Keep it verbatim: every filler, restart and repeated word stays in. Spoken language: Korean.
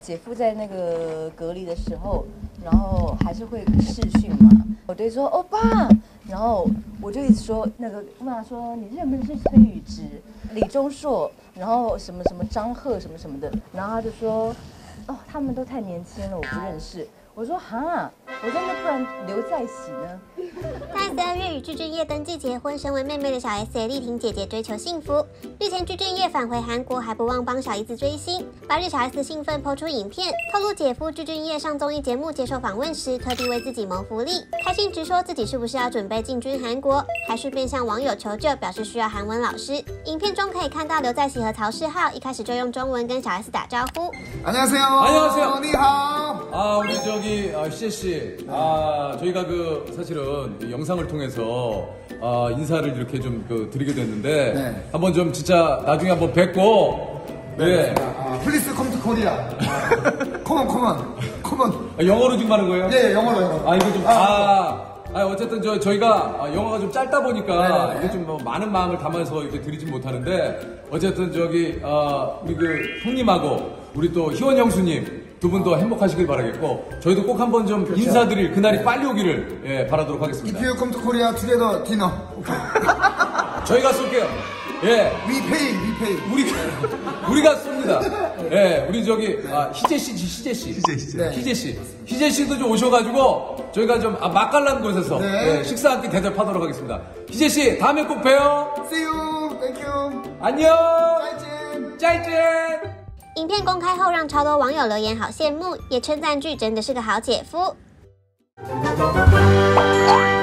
姐夫在那个隔离的时候，然后还是会视讯嘛，我对说欧巴，然后我就一直说那个问他说你认不认识崔宇植、李钟硕，然后什么什么张赫什么什么的，然后他就说哦他们都太年轻了，我不认识。我说哈，我说那不然刘在熙呢？ 在十二月与具俊晔登记结婚，身为妹妹的小 S 也力挺姐姐追求幸福。日前具俊晔返回韩国，还不忘帮小姨子追星。八日小 S 兴奋抛出影片，透露姐夫具俊晔上综艺节目接受访问时，特地为自己谋福利，开心直说自己是不是要准备进军韩国，还顺便向网友求救，表示需要韩文老师。影片中可以看到刘在熙和曹世浩一开始就用中文跟小 S 打招呼。 안녕하세요. 안녕하세요. 你好. 아 우리 저기 아, 희재 씨, 아 저희가 그 사실은 영상을 통해서 아, 인사를 이렇게 좀 그, 드리게 됐는데 네. 한번 좀 진짜 나중에 한번 뵙고 네. 아, 플리즈 컴 투 코리아. 컴온 컴온 컴온. 아, 영어로 지금 하는 거예요? 네, 영어로 영어. 아 이거 좀 아. 아 어쨌든 저 저희가 영화가 좀 짧다 보니까 네네네. 이게 좀 뭐 많은 마음을 담아서 이렇게 드리진 못하는데 어쨌든 저기 어, 우리 그 형님하고 우리 또 희원 형수님 두 분도 행복하시길 바라겠고 저희도 꼭 한번 좀 그렇죠. 인사드릴 그날이 빨리 오기를 예, 바라도록 하겠습니다. If you come to Korea together dinner. Okay. 저희가 쏠게요. 예. We pay, we pay. 우리가 우리가 쏩니다. 예, 우리 저기 아, 희재 씨, 희재 씨, 희재, 희재. 네. 희재 씨, 희재 씨도 좀 오셔가지고 저희가 좀 아, 맛깔난 곳에서 네. 예, 식사 함께 대접하도록 하겠습니다. 희재 씨, 다음에 꼭 봬요. See you. Thank you. 안녕. 再见. 再见。 影片公开后，让超多网友留言好羡慕，也称赞剧真的是个好姐夫。